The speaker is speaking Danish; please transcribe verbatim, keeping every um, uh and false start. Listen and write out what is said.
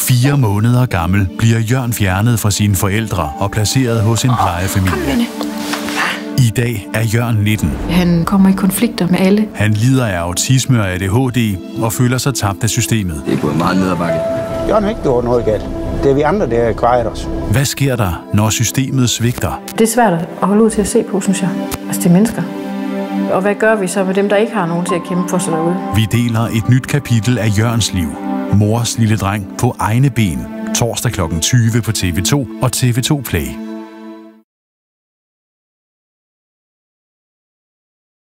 Fire måneder gammel bliver Jørn fjernet fra sine forældre og placeret hos en plejefamilie. I dag er Jørn nitten. Han kommer i konflikter med alle. Han lider af autisme og A D H D og føler sig tabt af systemet. Det er gået meget ned ad bakke. Jørn har ikke gjort noget galt. Det er vi andre, der har kvejet os. Hvad sker der, når systemet svigter? Det er svært at holde ud til at se på, synes jeg. Altså, det er mennesker. Og hvad gør vi så med dem, der ikke har nogen til at kæmpe for sig derude? Vi deler et nyt kapitel af Jørns liv. Mors lille dreng på egne ben. Torsdag klokken tyve på T V to og T V to Play.